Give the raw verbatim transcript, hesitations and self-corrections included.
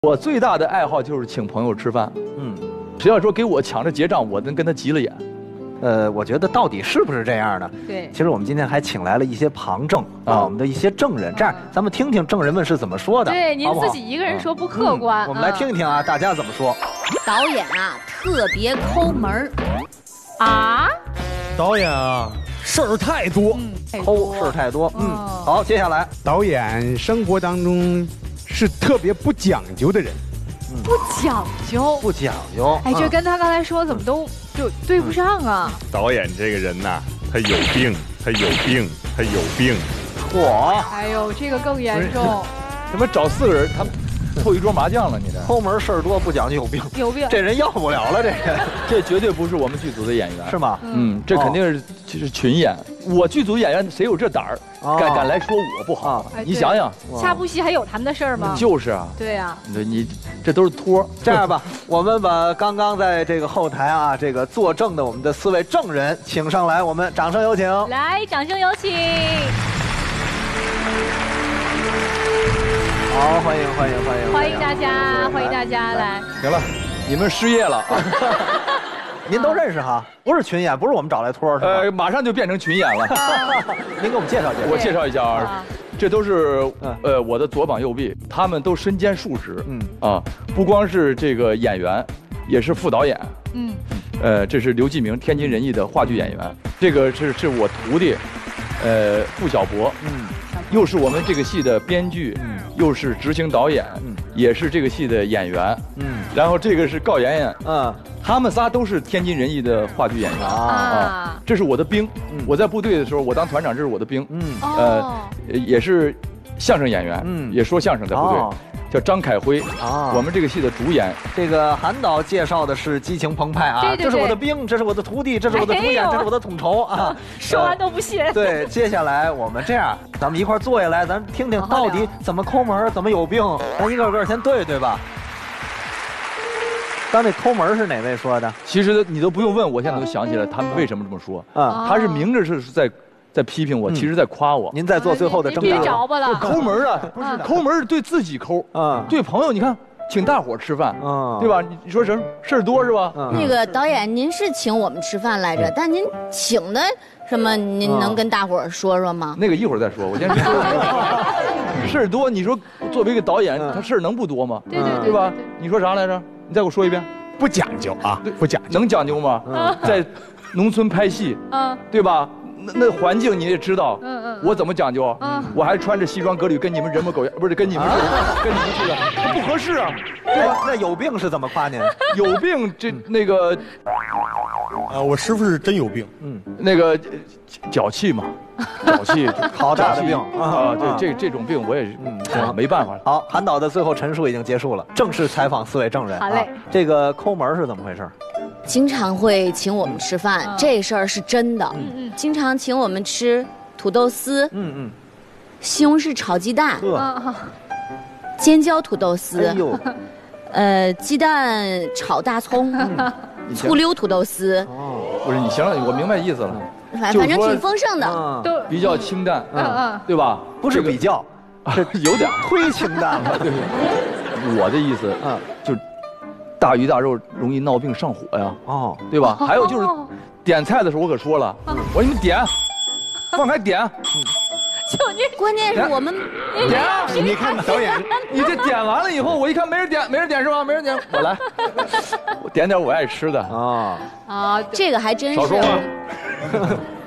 我最大的爱好就是请朋友吃饭。嗯，谁要说给我抢着结账，我能跟他急了眼。 呃，我觉得到底是不是这样呢？ 对， 其实我们今天还请来了一些旁证啊，我们的一些证人，这样咱们听听证人们是怎么说的。 对，您好不好自己一个人说不客观。 嗯我们来听一听啊，大家怎么说。 导演啊，特别抠门儿啊。 导演啊，事儿太多， 抠事儿太多。嗯，好，接下来导演生活当中是特别不讲究的人。 不讲究， 不讲究。 哎，这跟他刚才说怎么都就对不上啊。 导演这个人呐，他有病，他有病，他有病。 嚯！ 哎呦，这个更严重。 怎么找四个人，他们凑一桌麻将了？你这抠门事儿多，不讲究，有病。 有病。 这人要不了了，这人。 这绝对不是我们剧组的演员， 是吗？ 嗯，这肯定是就是群演。我剧组演员谁有这胆儿，敢敢来说我不好？你想想， 下部戏还有他们的事儿吗？ 就是啊。 对呀。 对你这都是托。 这样吧，我们把刚刚在这个后台啊，这个作证的我们的四位证人请上来，我们掌声有请。 来，掌声有请。 好，欢迎欢迎欢迎欢迎大家，欢迎大家来。 行了，你们失业了啊。 您都认识哈？不是群演，不是我们找来托是吧？ 呃，马上就变成群演了。 您给我们介绍介绍。 我介绍一下啊，这都是呃我的左膀右臂，他们都身兼数职。嗯啊，不光是这个演员，也是副导演。嗯，呃，这是刘继明，天津人艺的话剧演员。这个是是我徒弟，呃，付小博。嗯，又是我们这个戏的编剧，嗯，又是执行导演，嗯，也是这个戏的演员。嗯，然后这个是告妍妍。嗯。他们仨都是天津人艺的话剧演员啊啊！这是我的兵，我在部队的时候，我当团长，这是我的兵，嗯，呃，也是相声演员，嗯，也说相声在部队，叫张凯辉啊。我们这个戏的主演， 这个韩导介绍的是激情澎湃啊，这是我的兵，这是我的徒弟，这是我的主演，这是我的统筹啊， 说完都不信。 对，接下来我们这样，咱们一块坐下来，咱听听到底怎么抠门，怎么有病，咱一个个先对对吧。刚那抠门是哪位说的？ 其实你都不用问，我现在都想起来他们为什么这么说。啊，他是明着是在在批评我，其实在夸我。 您在做最后的挣扎。 别着吧了。 抠门啊，不是抠门是对自己抠啊，对朋友你看请大伙吃饭，嗯，对吧？你说什么事儿多是吧？ 那个导演，您是请我们吃饭来着，但您请的什么？您能跟大伙儿说说吗？ 那个一会儿再说，我先说。事儿多，你说作为一个导演，他事儿能不多吗？ 对对对吧？你说啥来着？你再给我说一遍。 不讲究啊，不讲究， 能讲究吗？在农村拍戏，嗯，对吧？那那环境你也知道，嗯嗯，我怎么讲究？嗯，我还穿着西装革履跟你们人模狗样，不是跟你们跟你们似的，不合适啊， 对吧？那有病是怎么夸您？ 有病这那个， 啊，我师傅是真有病， 嗯，那个脚气嘛，脚气， 好大的病啊！这这这种病我也是，嗯，没办法。 好，韩导的最后陈述已经结束了，正式采访四位证人。 好嘞， 这个抠门是怎么回事？ 经常会请我们吃饭，这事儿是真的。嗯嗯，经常请我们吃土豆丝，嗯嗯，西红柿炒鸡蛋，尖椒土豆丝，哎呦，呃，鸡蛋炒大葱，醋溜土豆丝。 哦，不是你行了，我明白意思了。 反反正挺丰盛的， 都比较清淡，嗯嗯，对吧？ 不是比较， 是有点忒清淡了。对， 我的意思，嗯，就。大鱼大肉容易闹病上火呀，哦，对吧？还有就是点菜的时候，我可说了，我说你们点，放开点。 就你，关键是我们点啊！你看导演，你这点完了以后，我一看没人点，没人点是吧？没人点，我来，我点点我爱吃的啊啊，这个还真是。 少说话。